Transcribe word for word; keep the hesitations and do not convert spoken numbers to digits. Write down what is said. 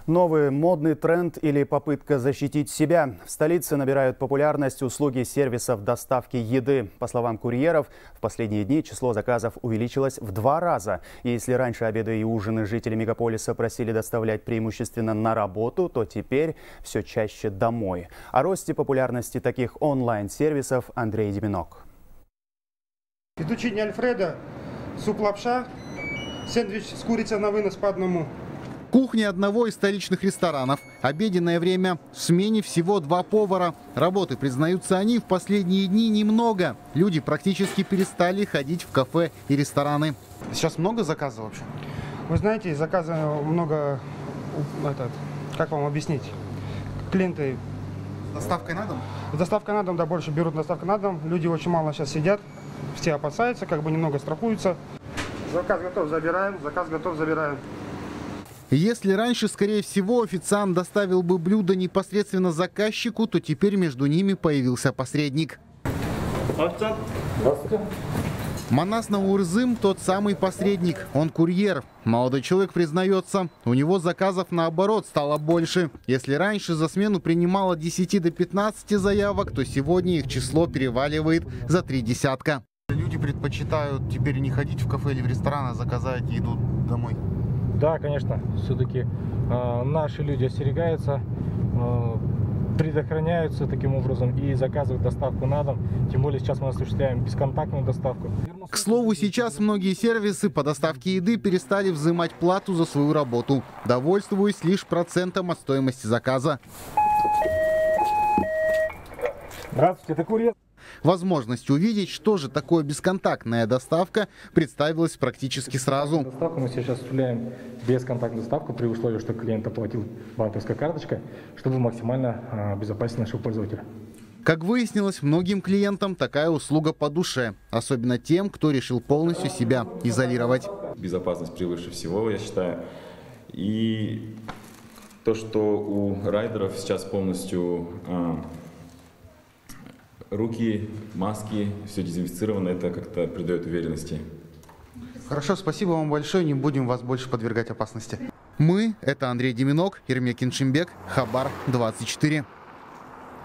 Новый модный тренд или попытка защитить себя. В столице набирают популярность услуги сервисов доставки еды. По словам курьеров, в последние дни число заказов увеличилось в два раза. И если раньше обеды и ужины жители мегаполиса просили доставлять преимущественно на работу, то теперь все чаще домой. О росте популярности таких онлайн-сервисов Андрей Деминок. Фетучини Альфредо, суп-лапша, сэндвич с курицей на вынос по одному. Кухня одного из столичных ресторанов. Обеденное время. В смене всего два повара. Работы, признаются они, в последние дни немного. Люди практически перестали ходить в кафе и рестораны. Сейчас много заказов вообще? Вы знаете, заказов много, этот, как вам объяснить, клиенты... С доставкой на дом? С доставкой на дом, да, больше берут доставку на дом. Люди очень мало сейчас сидят, все опасаются, как бы немного страхуются. Заказ готов, забираем, заказ готов, забираем. Если раньше, скорее всего, официант доставил бы блюдо непосредственно заказчику, то теперь между ними появился посредник. Официант. Манас Наурзым – тот самый посредник. Он курьер. Молодой человек признается, у него заказов наоборот стало больше. Если раньше за смену принимало от десяти до пятнадцати заявок, то сегодня их число переваливает за три десятка. Люди предпочитают теперь не ходить в кафе или в ресторан, а заказать и идут домой. Да, конечно, все-таки э, наши люди остерегаются, э, предохраняются таким образом и заказывают доставку на дом. Тем более сейчас мы осуществляем бесконтактную доставку. К слову, сейчас многие сервисы по доставке еды перестали взимать плату за свою работу, довольствуясь лишь процентом от стоимости заказа. Здравствуйте, это курьер. Возможность увидеть, что же такое бесконтактная доставка, представилась практически сразу. Доставку мы сейчас осуществляем бесконтактную доставку при условии, что клиент оплатил банковской карточкой, чтобы максимально обезопасить нашего пользователя. Как выяснилось, многим клиентам такая услуга по душе, особенно тем, кто решил полностью себя изолировать. Безопасность превыше всего, я считаю. И то, что у райдеров сейчас полностью руки, маски, все дезинфицировано, это как-то придает уверенности. Хорошо, спасибо вам большое, не будем вас больше подвергать опасности. Мы, это Андрей Деминок, Ермек Киншимбек, Хабар двадцать четыре.